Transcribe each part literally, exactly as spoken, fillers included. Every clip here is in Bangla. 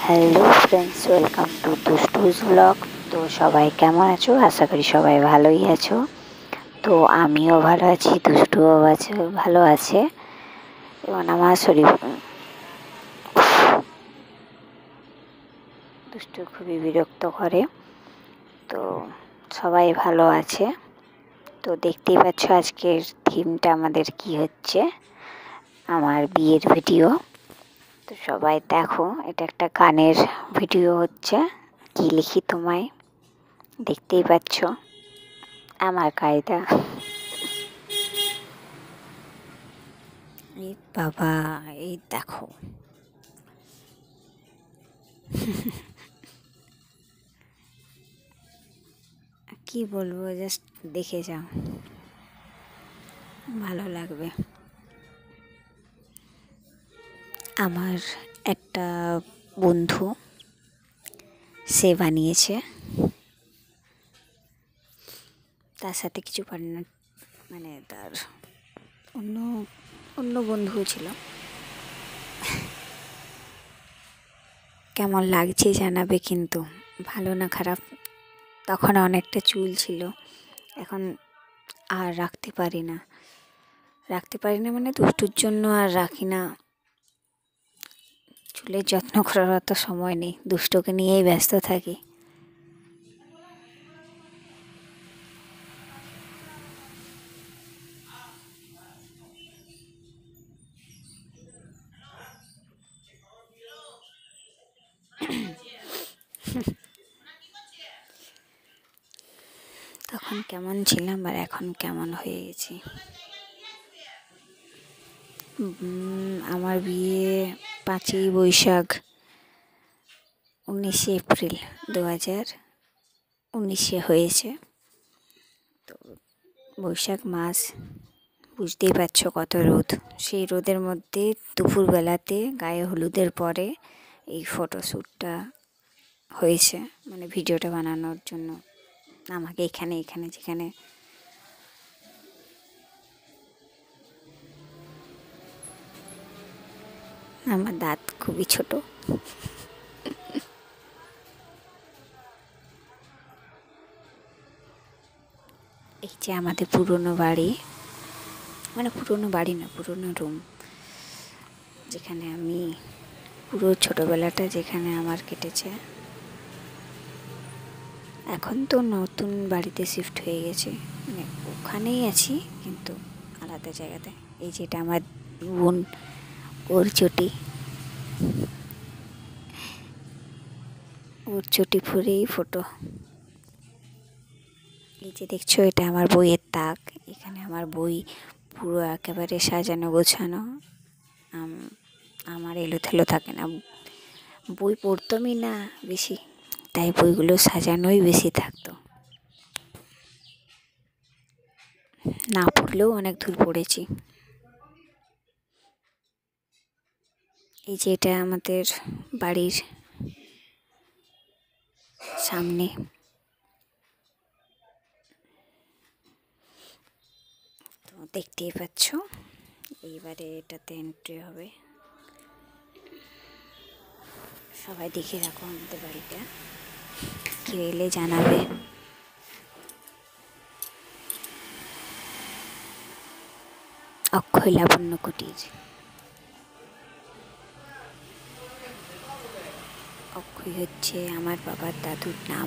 হ্যালো ফ্রেন্ডস, ওয়েলকাম টু দুষ্টুস ব্লগ। তো সবাই কেমন আছো? আশা করি সবাই ভালোই আছো। তো আমিও ভালো আছি, দুষ্টুও আছে ভালো আছে। এবং আমার শরীর দুষ্টু খুবই বিরক্ত করে। তো সবাই ভালো আছে। তো দেখতেই পাচ্ছ আজকের থিমটা আমাদের কি হচ্ছে, আমার বিয়ের ভিডিও। তো সবাই দেখো, এটা একটা গানের ভিডিও হচ্ছে। কি লিখি তোমায় দেখতেই পাচ্ছ, আমার কায়দা। এই বাবা, এই দেখো কি বলবো, জাস্ট দেখে যাও, ভালো লাগবে। আমার একটা বন্ধু সে বানিয়েছে, তার সাথে কিছু পার্টনার মানে তার অন্য অন্য বন্ধুও ছিল। কেমন লাগছে জানাবে কিন্তু, ভালো না খারাপ। তখন অনেকটা চুল ছিল, এখন আর রাখতে পারি না রাখতে পারি না মানে দুষ্টুর জন্য আর রাখি না। চুলের যত্ন করার অত সময় নেই, দুষ্টকে নিয়েই ব্যস্ত থাকি। তখন কেমন ছিলাম আর এখন কেমন হয়ে গেছি। আমার বিয়ে পাঁচই বৈশাখ উনিশে এপ্রিল দু হাজার উনিশে হয়েছে। তো বৈশাখ মাস, বুঝতেই পারছো কত রোদ। সেই রোদের মধ্যে দুপুরবেলাতে গায়ে হলুদের পরে এই ফটোশ্যুটটা হয়েছে, মানে ভিডিওটা বানানোর জন্য। আমাকে এখানে এখানে যেখানে আমার দাঁত খুবই ছোট। এই যে আমাদের পুরনো বাড়ি, মানে পুরনো বাড়ি না, পুরনো রুম, যেখানে আমি পুরো ছোটোবেলাটা যেখানে আমার কেটেছে। এখন তো নতুন বাড়িতে শিফট হয়ে গেছে, মানে ওখানেই আছি কিন্তু আলাদা জায়গাতে। এই যেটা আমার বোন, ওর চটি ওর চটি ফুরেই ফটো। এই যে দেখছো, এটা আমার বইয়ের তাক। এখানে আমার বই পুরো একেবারে সাজানো গোছানো। আমার এলোথেলো থাকে না, বই পড়তামই না বেশি, তাই বইগুলো সাজানোই বেশি থাকতো। না পড়লেও অনেক দূর পড়েছি। এই যে এটা আমাদের বাড়ির সামনে। তো দেখতেই পাচ্ছ, এইবারে এটাতে এন্ট্রি হবে। সবাই দেখে রাখো আমাদের বাড়িটা, কেউ এলে জানাবে। অক্ষয় লাবণ্য কুটির। অক্ষয় হচ্ছে আমার বাবার দাদুর নাম।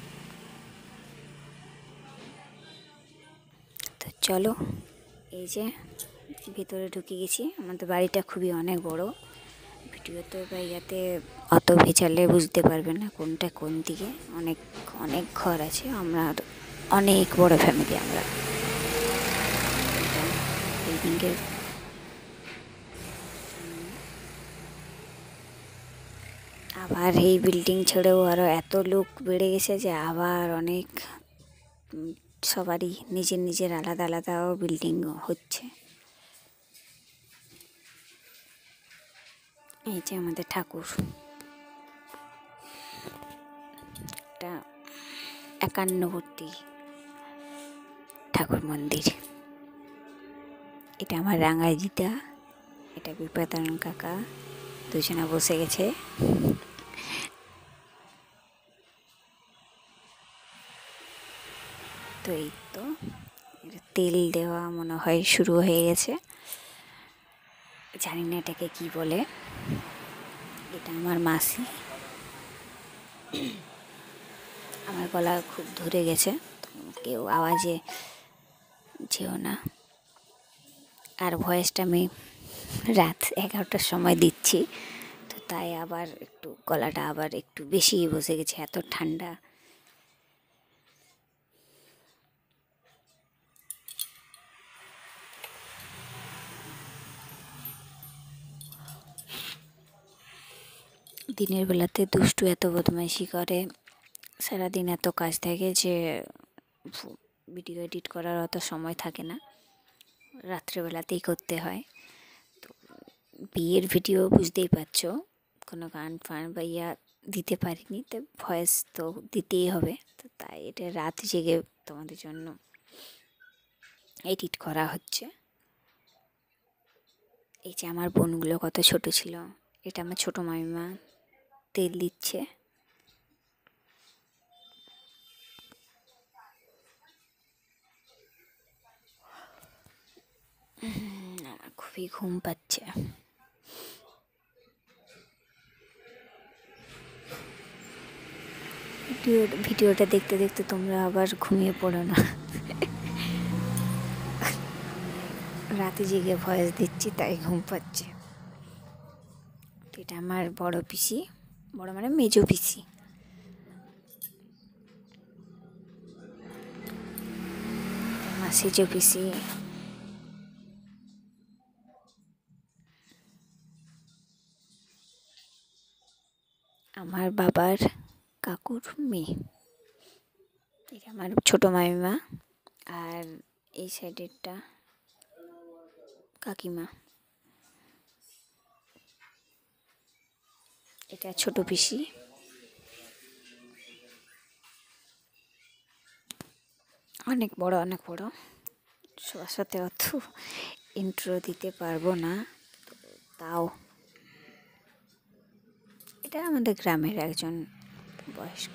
তো চলো, এই যে ভিতরে ঢুকে গেছি। আমাদের বাড়িটা খুবই অনেক বড়। ভিডিওতে বা ইয়াতে অত ভেজালে বুঝতে পারবে না কোনটা কোন দিকে। অনেক অনেক ঘর আছে, আমরা অনেক বড় ফ্যামিলি। আমরা বিল্ডিংয়ের আবার এই বিল্ডিং ছেড়েও আরও এত লোক বেড়ে গেছে যে আবার অনেক সবারই নিজের নিজের আলাদা আলাদাও বিল্ডিং হচ্ছে। এই যে আমাদের ঠাকুর, একটা একান্নবর্তী ঠাকুর মন্দির। এটা আমার রাঙাই দিদা, এটা বিপদানন্দ কাকা, দুজনা বসে গেছে। তো এই তো তেল দেওয়া মনে হয় শুরু হয়ে গেছে, জানি না এটাকে কি বলে। এটা আমার মাসি। আমার গলা খুব ধরে গেছে, কেউ আওয়াজে যেও না। আর ভয়েসটা আমি রাত এগারোটার সময় দিচ্ছি, তো তাই আবার একটু গলাটা আবার একটু বেশি বসে গেছে, এত ঠান্ডা। দিনের বেলাতে দুষ্টু এত বদমাইশি করে, সারাদিন এত কাজ থাকে যে ভিডিও এডিট করার অত সময় থাকে না, রাত্রেবেলাতেই করতে হয়। তো বিয়ের ভিডিও বুঝতেই পারছো, কোনো গান ফান বা ইয়া দিতে পারিনি, তো ভয়েস তো দিতেই হবে, তো তাই এটা রাত জেগে তোমাদের জন্য এডিট করা হচ্ছে। এই যে আমার বোনগুলো কত ছোট ছিল, এটা আমার ছোটো মামিমা তেল দিচ্ছে। আমার খুবই ঘুম পাচ্ছে। ভিডিও ভিডিওটা দেখতে দেখতে তোমরা আবার ঘুমিয়ে পড়ো না। রাতে জেগে ভয়েস দিচ্ছি তাই ঘুম পাচ্ছে। এটা আমার বড় পিসি, বড় মানে মেজো পিসি। আমার সেজো পিসি। আমার বাবার কাকুর মেয়ে। এটা আমার ছোটো মামিমা, আর এই সাইডেরটা কাকিমা। এটা ছোট পিসি। অনেক বড় অনেক বড়, সবার সাথে অত ইন্ট্রো দিতে পারবো না, তাও এটা আমাদের গ্রামের একজন বয়স্ক।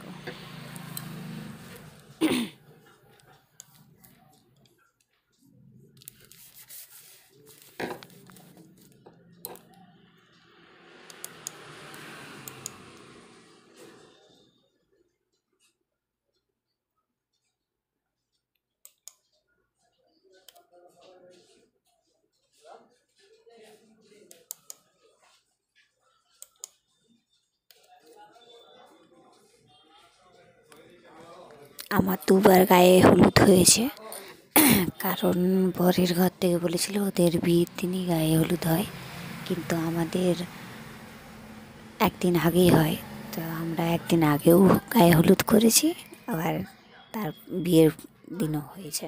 আমার দুবার গায়ে হলুদ হয়েছে, কারণ বরের ঘর থেকে বলেছিল ওদের বিয়ের দিনই গায়ে হলুদ হয়, কিন্তু আমাদের একদিন আগেই হয়, তো আমরা একদিন আগেও গায়ে হলুদ করেছি, আবার তার বিয়ের দিনও হয়েছে।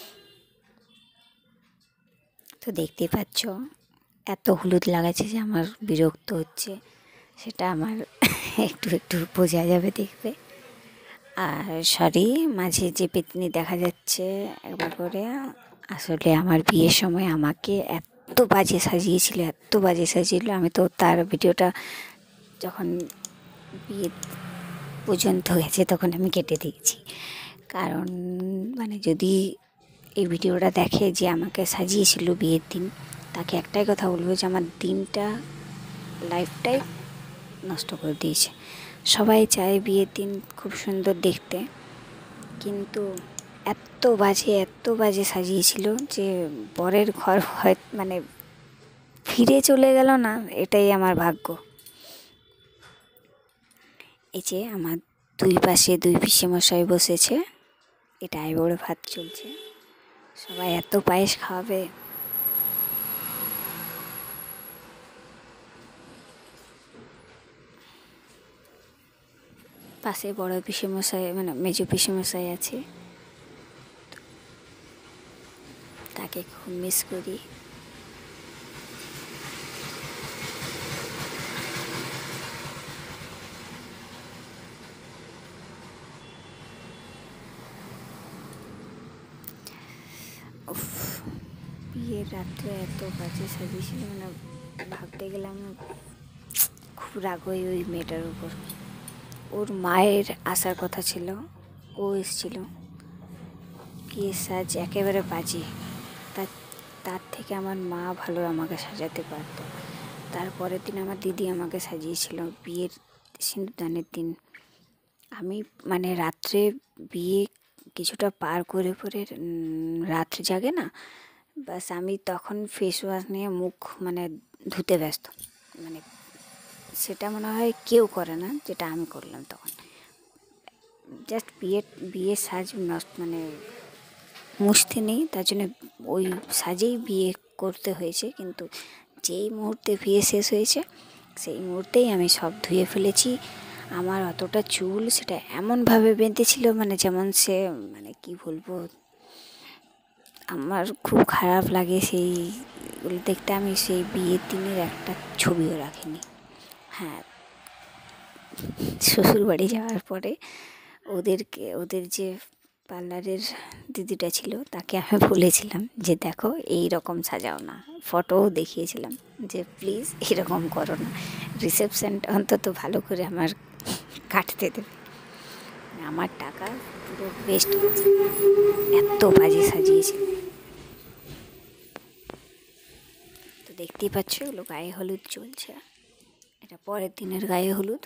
তো দেখতেই পাচ্ছ এত হলুদ লাগাচ্ছে যে আমার বিরক্ত হচ্ছে, সেটা আমার একটু একটু বোঝা যাবে দেখবে। আর সরি, মাঝে যে পেতনি দেখা যাচ্ছে একবার করে, আসলে আমার বিয়ের সময় আমাকে এত বাজে সাজিয়েছিল, এত বাজে সাজিয়েছিল, আমি তো তার ভিডিওটা যখন বিয়ে পর্যন্ত হয়েছে তখন আমি কেটে দিয়েছি। কারণ মানে যদি এই ভিডিওটা দেখে যে আমাকে সাজিয়েছিল বিয়ের দিন, তাকে একটাই কথা বলবো যে আমার দিনটা লাইফটাই নষ্ট করে দিয়েছে। সবাই চায় বিয়ের দিন খুব সুন্দর দেখতে, কিন্তু এত বাজে এত বাজে সাজিয়েছিল যে বরের ঘর হয় মানে ফিরে চলে গেল না, এটাই আমার ভাগ্য। এই যে আমার দুই পাশে দুই পিসেমশাই বসেছে, এটা আইবুড়ো ভাত চলছে, সবাই এত পায়েস খাওয়াবে। পাশে বড় পিসেমশাই মানে মেজো পিসেমশাই আছে, তাকে খুব মিস করি। উফ, বিয়ের রাত্রে এত বাজে সাজিয়েছিল, মানে ভাবতে গেলাম খুব রাগ হয় ওই মেয়েটার উপর। ওর মায়ের আসার কথা ছিল, ও এসেছিল, বিয়ের সাজ একেবারে বাজে। তার তার থেকে আমার মা ভালো আমাকে সাজাতে পারতো। তারপরের দিন আমার দিদি আমাকে সাজিয়েছিল বিয়ের সিঁদুরদানের দিন। আমি মানে রাত্রে বিয়ে কিছুটা পার করে করে রাত জাগে না, বাস আমি তখন ফেস ওয়াশ নিয়ে মুখ মানে ধুতে ব্যস্ত। মানে সেটা মনে হয় কেউ করে না যেটা আমি করলাম তখন। জাস্ট বিয়ে বিয়ের সাজ নষ্ট মানে মুছতে নেই, তার জন্য ওই সাজেই বিয়ে করতে হয়েছে। কিন্তু যেই মুহূর্তে বিয়ে শেষ হয়েছে সেই মুহূর্তেই আমি সব ধুয়ে ফেলেছি। আমার অতটা চুল সেটা এমনভাবে বেঁধেছিল মানে যেমন সে মানে কি বলবো, আমার খুব খারাপ লাগে সেইগুলো দেখতে। আমি সেই বিয়ের দিনের একটা ছবিও রাখিনি। হ্যাঁ, শ্বশুর বাড়ি যাওয়ার পরে ওদেরকে ওদের যে পার্লারের দিদিটা ছিল তাকে আমি বলেছিলাম যে দেখো এই রকম সাজাও না, ফটোও দেখিয়েছিলাম যে প্লিজ এরকম করো না, রিসেপশানটা অন্তত ভালো করে আমার কাটতে দেবে। আমার টাকা পুরো ওয়েস্ট, এত বাজে সাজিয়েছিল। তো দেখতেই পাচ্ছ এগুলো গায়ে হলুদ চলছে, এটা পরের দিনের গায়ে হলুদ।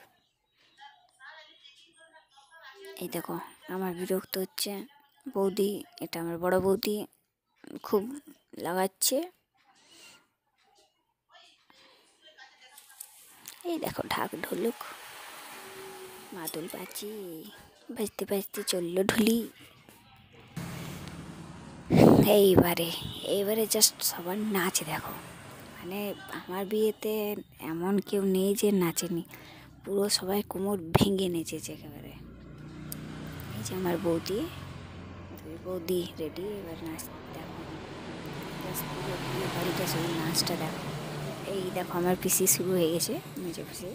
এই দেখো আমার বিরক্ত হচ্ছে বৌদি, এটা আমার বড় বৌদি খুব লাগাচ্ছে। এই দেখো ঢাক ঢোলক মাদল বাজি বাজতে বাজতে চললো ঢুলি। এইবারে এইবারে জাস্ট সবার নাচ দেখো, মানে আমার বিয়েতে এমন কেউ নেই যে নাচেনি, পুরো সবাই কোমর ভেঙে নেচেছে একেবারে। এই যে আমার বৌদি, বৌদি রেডি, এবার নাচ দেখো, পুরো বিয়ে বাড়িটা শুধু নাচটা দেখো। এই দেখো আমার পিসি শুরু হয়ে গেছে, মেজো পিসি।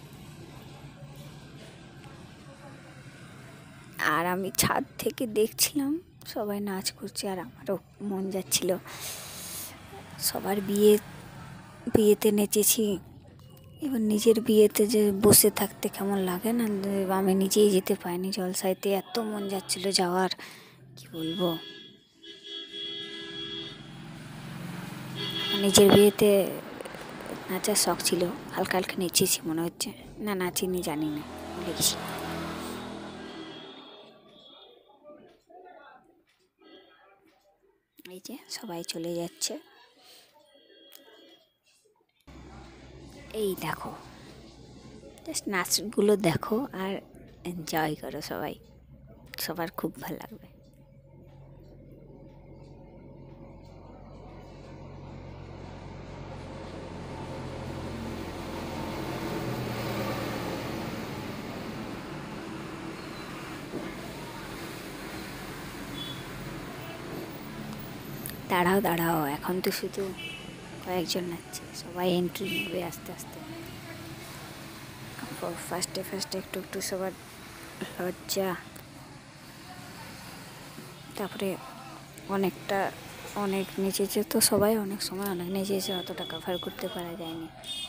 আর আমি ছাদ থেকে দেখছিলাম সবাই নাচ করছে, আর আমারও মন যাচ্ছিল। সবার বিয়ে বিয়েতে নেচেছি, এবার নিজের বিয়েতে যে বসে থাকতে কেমন লাগে না, আমি নিজেই যেতে পারিনি জলসাইতে, এত মন যাচ্ছিল যাওয়ার কি বলবো। নিজের বিয়েতে নাচার শখ ছিল, হালকা হালকা নেচেছি মনে হচ্ছে, না নাচিনি জানি না, ভুলে গেছি। এই যে সবাই চলে যাচ্ছে, এই দেখো জাস্ট নাচগুলো দেখো আর এনজয় করো সবাই, সবার খুব ভালো লাগবে। দাঁড়াও দাঁড়াও, এখন তো শুধু কয়েকজন নাচছে, সবাই এন্ট্রি নেবে আস্তে আস্তে। ফার্স্টে ফার্স্টে একটু একটু সবার লজ্জা, তারপরে অনেকটা অনেক নেচেছে তো সবাই, অনেক সময় অনেক নেচেছে, অতটা কভার করতে পারা যায়নি।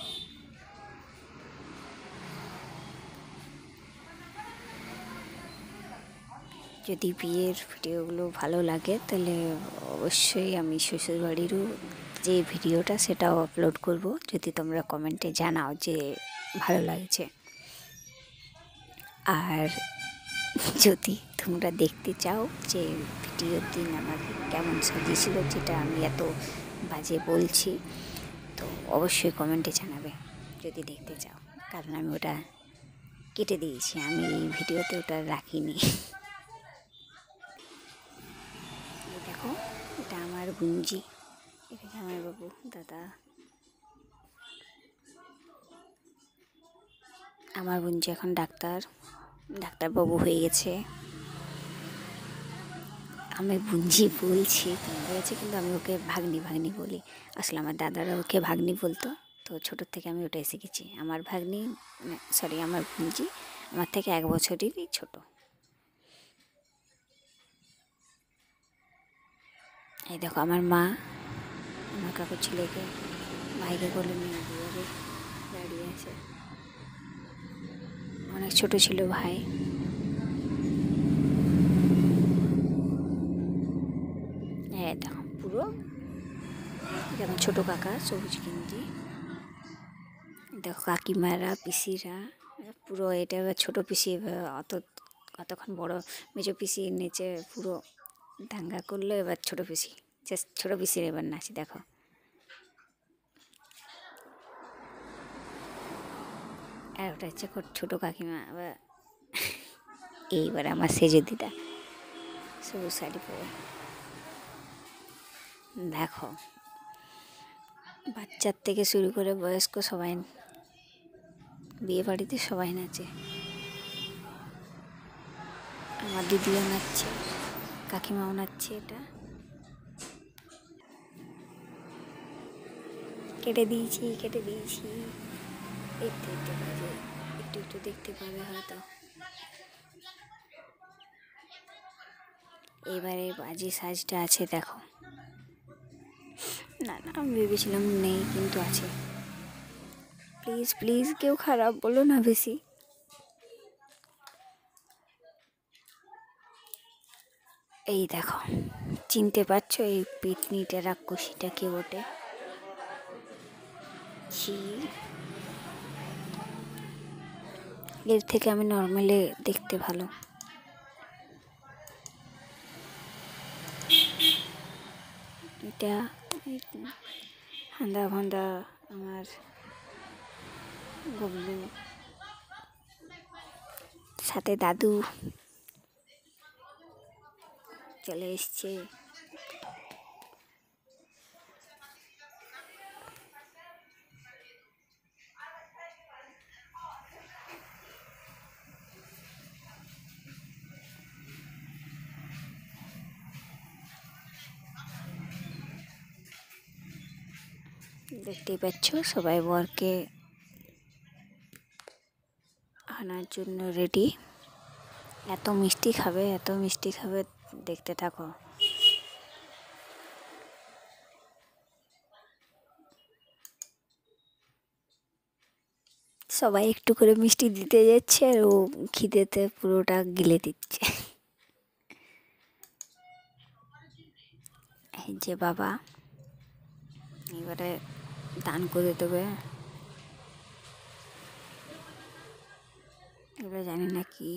যদি বিয়ের ভিডিওগুলো ভালো লাগে তাহলে অবশ্যই আমি শ্বশুরবাড়িরও যে ভিডিওটা সেটাও আপলোড করব, যদি তোমরা কমেন্টে জানাও যে ভালো লাগছে। আর যদি তোমরা দেখতে চাও যে ভিডিওর দিন আমাকে কেমন সাজিয়েছিল, যেটা আমি এত বাজে বলছি, তো অবশ্যই কমেন্টে জানাবে যদি দেখতে চাও, কারণ আমি ওটা কেটে দিয়েছি, আমি এই ভিডিওতে ওটা রাখিনি। দেখো এটা আমার গুঞ্জি, এটা আমার বাবু দাদা, আমার গুঞ্জি এখন ডাক্তার ডাক্তারবাবু হয়ে গেছে। আমি বুঞ্জি বলছি বলেছি, কিন্তু আমি ওকে ভাগ্নি ভাগ্নি বলি, আসলে আমার দাদারা ওকে ভাগ্নি বলতো, তো ছোটোর থেকে আমি ওটাই শিখেছি। আমার ভাগ্নি মানে সরি আমার বুঞ্জি আমার থেকে এক বছরেরই ছোট। এই দেখো আমার মা আমার কাকুর ছেলেকে ভাইকে কোলে নিয়ে দিয়ে দাঁড়িয়ে আছে, অনেক ছোট ছিল ভাই। এটা আমার ছোটো কাকা সবুজ গেঞ্জি। দেখো কাকিমারা পিসিরা পুরো, এটা এবার ছোটো পিসি অত কতক্ষণ বড় মেজো পিসি নিচে পুরো দাঙ্গা করলো, এবার ছোটো পিসি জাস্ট ছোটো পিসির এবার নাচি দেখো। আর ওটা হচ্ছে ছোটো কাকিমা। আবার এইবার আমার সেজে দিদা সবুজ শাড়ি পরে দেখো, বাচ্চার থেকে শুরু করে বয়স্ক সবাই বিয়ে বাড়িতে সবাই নাচে। আমার দিদিও নাচছে, কাকিমাও নাচছে। এটা কেটে দিয়েছি কেটে দিয়েছি একটু একটু বাজে, একটু একটু দেখতে পাবে হয়তো। এবারে বাজি সাজটা আছে দেখো। না না আমি ভেবেছিলাম নেই, কিন্তু আছে। প্লিজ প্লিজ কেউ খারাপ বলো না বেশি। এই দেখো, চিনতে পারছো এই পেতনিটা রাক্ষসীটা কে বটে? ছি, এর থেকে আমি নর্মালি দেখতে ভালো। এটা হান্দা ভান্দা আমার গবলু, সাথে দাদু চলে এসছে। দেখতেই পাচ্ছ সবাই বরকে আনার জন্য রেডি। এত মিষ্টি খাবে এত মিষ্টি খাবে, দেখতে থাকো। সবাই একটু করে মিষ্টি দিতে যাচ্ছে আর ও খিদেতে পুরোটা গিলে দিচ্ছে। এই যে বাবা এবারে দান করে দেবে। এবারে জানি না কি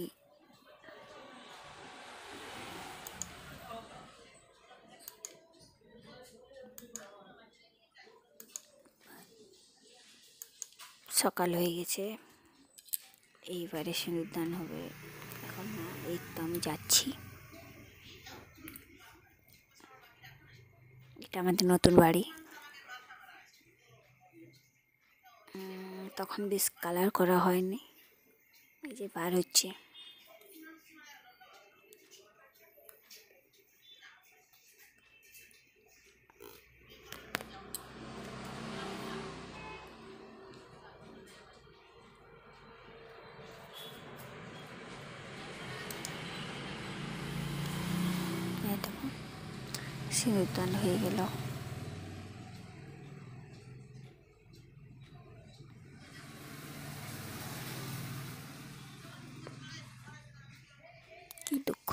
সকাল হয়ে গেছে, এইবারে সিঁদুর দান হবে। এখন না, এই তো আমি যাচ্ছি। এটা আমাদের নতুন বাড়ি, তখন বেশ কালার করা হয়নি। এই যে বার হচ্ছে, সিঁদুর দান হয়ে গেল। কি দুঃখ।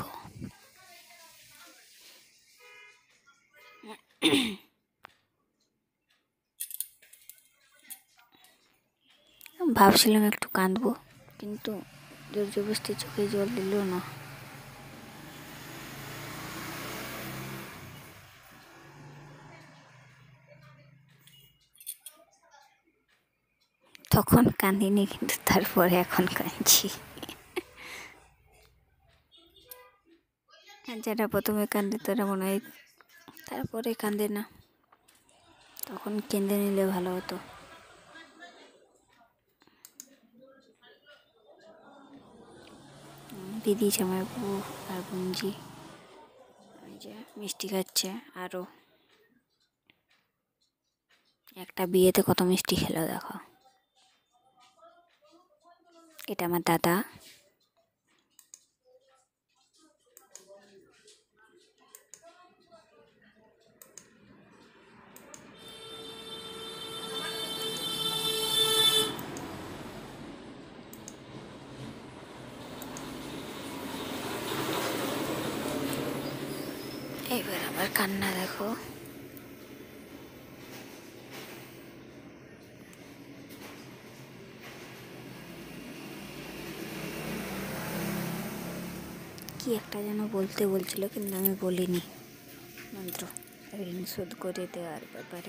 ভাবছিলাম একটু কাঁদবো, কিন্তু জোর জবরদস্তি চোখে জল দিল না। তখন কাঁদিনি, কিন্তু তারপরে এখন কাঁদছি। যারা প্রথমে কাঁদে তারা মনে হয় তারপরে কাঁদে না, তখন কেঁদে নিলে ভালো হতো। দিদি জামাইবাবু আর গুঞ্জি যে মিষ্টি খাচ্ছে। আরও একটা বিয়েতে কত মিষ্টি খেলো দেখো। এটা আমার দাদা। এবার আমার কান্না দেখো। কি একটা যেন বলতে বলছিল, কিন্তু আমি বলিনি। মন্ত্র ঋণ শোধ করে দেওয়ার ব্যাপারে।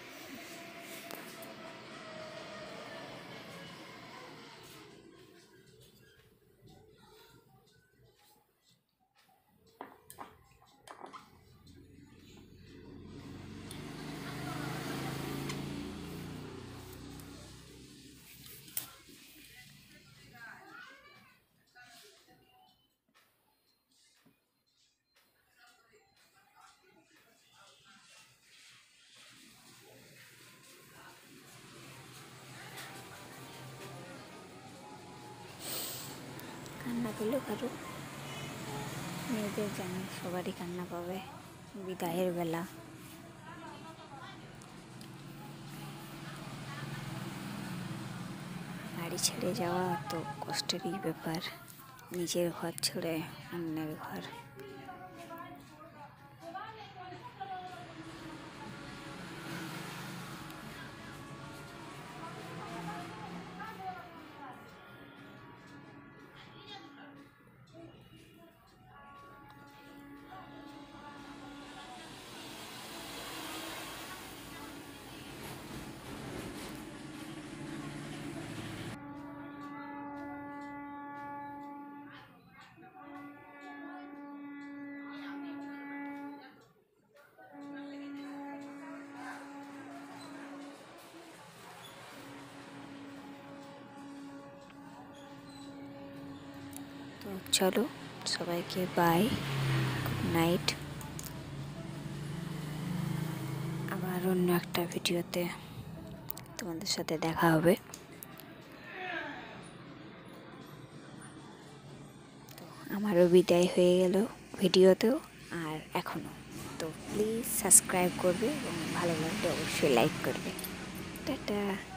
কান্না পেলো কারো? মেয়েদের জানি সবারই কান্না পাবে বিদায়ের বেলা। বাড়ি ছেড়ে যাওয়া তো কষ্টেরই ব্যাপার, নিজের ঘর ছেড়ে অন্যের ঘর। তো চলো সবাইকে বাই, গুড নাইট। আবার অন্য একটা ভিডিওতে তোমাদের সাথে দেখা হবে। তো আমারও বিদায় হয়ে গেল ভিডিওতেও আর এখনও। তো প্লিজ সাবস্ক্রাইব করবে এবং ভালো লাগলে অবশ্যই লাইক করবে। টাটা।